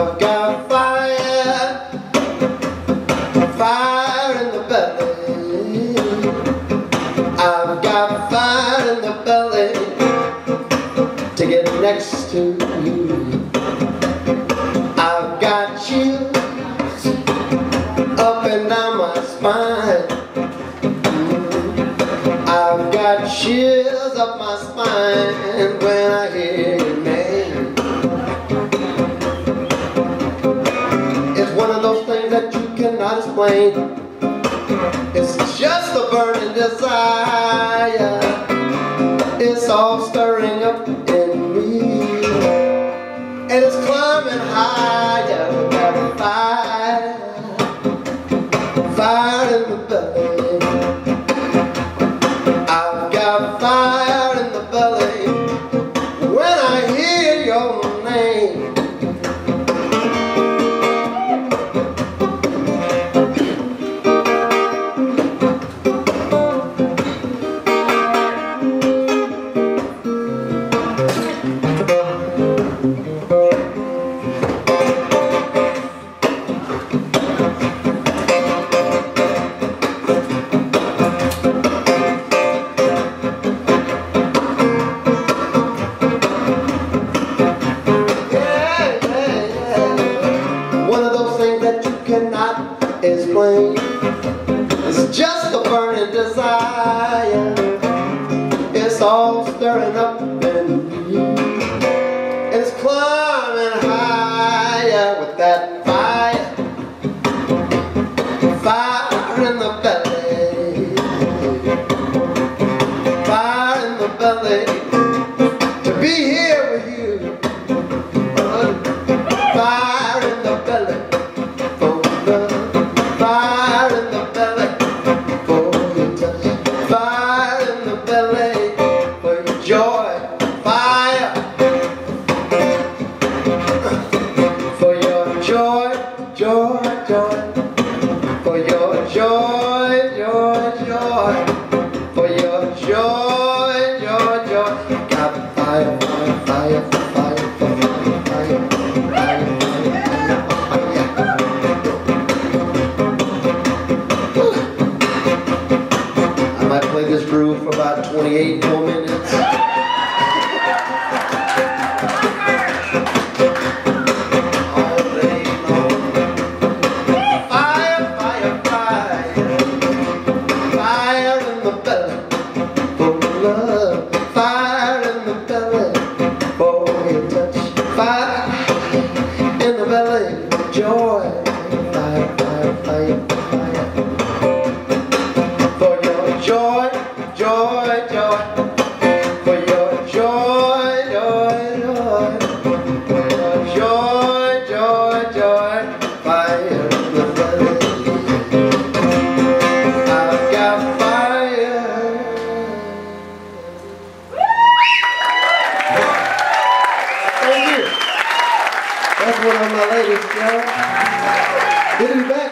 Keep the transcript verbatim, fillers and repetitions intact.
I've got fire, fire in the belly. I've got fire in the belly to get next to you. I've got chills up and down my spine. I've got chills up my spine when I hear your name. It's one of those things that you cannot explain. It's just a burning desire. It's all stirring up in me, and it's climbing higher with that fire, fire in the belly. I've got fire in the belly when I hear your name. Cannot explain. It's just a burning desire. It's all stirring up in me, and it's climbing higher with that fire, fire in the belly, fire in the belly to be here with you. Fire in the belly. Fire in the belly for your touch. Fire in the belly for your joy. Fire for your joy, joy, joy. For your joy, joy, joy. For your joy, joy, joy. Got fire, fire, fire, fire, fire, fire, fire. I play this groove for about twenty-eight more minutes. All day long. Fire, fire, fire. Fire in the belly for love. Fire in the belly for your touch. Fire in the belly for joy. Fire, fire, fire, fire. Joy, joy, joy, for your joy, joy, joy, for your joy, joy, joy, fire in the belly. I've got fire. Thank you. That's one of my latest, y'all. Get it back.